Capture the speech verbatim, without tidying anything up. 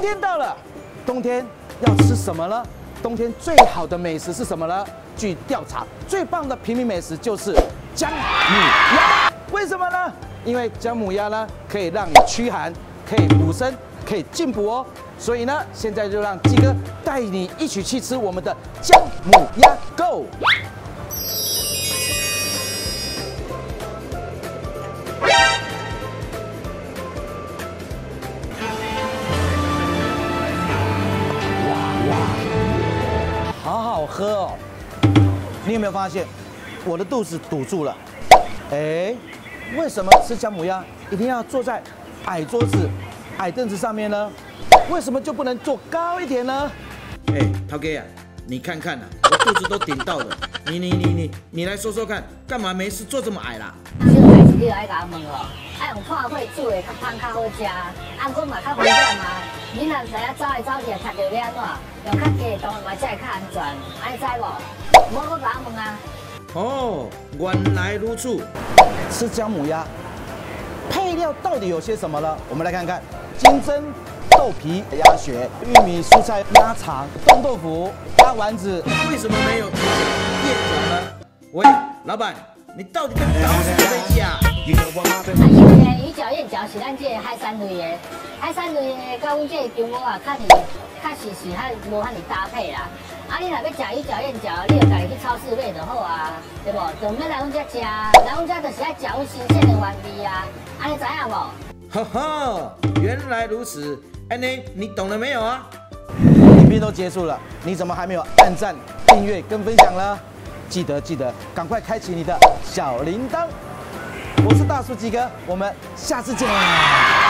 冬天到了，冬天要吃什么呢？冬天最好的美食是什么呢？据调查，最棒的平民美食就是姜母鸭。为什么呢？因为姜母鸭呢可以让你驱寒，可以补身，可以进补哦。所以呢，现在就让鸡哥带你一起去吃我们的姜母鸭 ，Go！ 好好喝哦！你有没有发现，我的肚子堵住了？哎，为什么吃姜母鸭一定要坐在矮桌子、矮凳子上面呢？为什么就不能坐高一点呢？ 哎，涛哥啊，你看看啊，我肚子都顶到了，你你你你你来说说看，干嘛没事坐这么矮啦？ 小代志你就爱甲我问哦，爱用看火煮的较香较好食，啊，阮嘛较危险啊。你若知影走来走去，踢到要安怎？用较低的动物嘛才会较安全，安尼知无？无搁甲我问啊。 哦，原来如此。 吃姜母鸭，配料到底有些什么呢？我们来看看：金针、豆皮、鸭血、玉米、蔬菜、鸭肠、冻豆腐、鸭丸子。 为什么没有叶种呢？喂，老板，你到底在搞什么飞机啊？ 啊，因为呢，鱼饺、燕饺是咱这个海产类的，海产类的，甲阮这个中国啊，较是确实是较无遐尼搭配啦。啊，你若要食鱼饺、燕饺，你就家己去超市买就好啊，对无？就免来阮这食，来阮这就是爱食阮新鲜的原味啊，安尼知影无？ 哈哈，原来如此。安妮，你懂了没有啊？ 影片都结束了，你怎么还没有按赞、订阅跟分享呢？记得记得，赶快开启你的小铃铛。我是大叔鸡哥，我们下次见啦！